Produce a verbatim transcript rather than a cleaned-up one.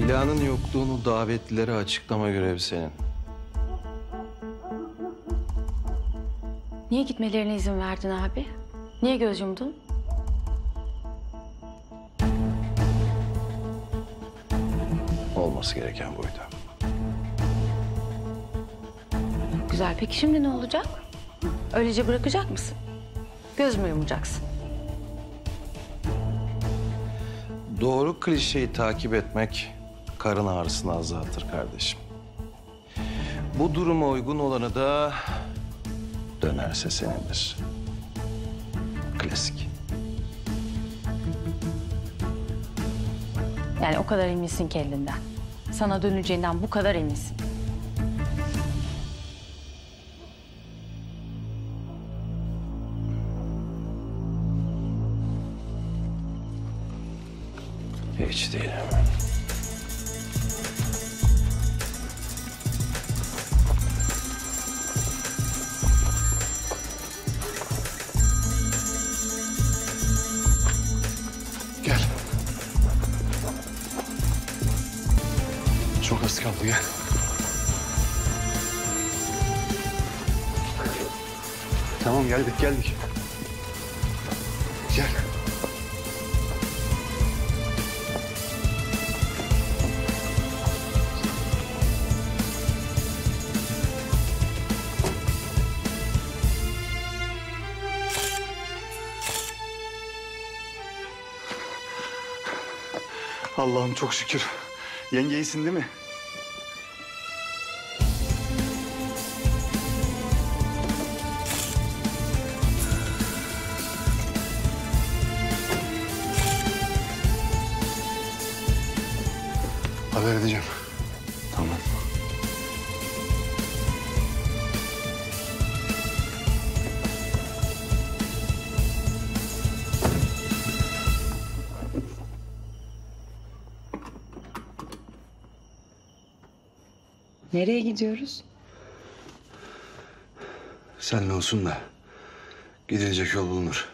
Dila'nın yokluğunu davetlilere açıklama görevi senin. Niye gitmelerine izin verdin abi? Niye göz yumdun? Olması gereken buydu. Güzel. Peki şimdi ne olacak? Öylece bırakacak mısın? Göz mü yumacaksın? Doğru klişeyi takip etmek karın ağrısını azaltır kardeşim. Bu duruma uygun olanı da dönerse senindir. Klasik. Yani o kadar eminsin kendinden. Sana döneceğinden bu kadar eminsin. Hiç değilim. Gel. Çok az kaldı, gel. Tamam, geldik, geldik. Gel. Allah'ım çok şükür. Yenge iyisin değil mi? Haber edeceğim. Tamam. Nereye gidiyoruz? Seninle olsun da gidilecek yol bulunur.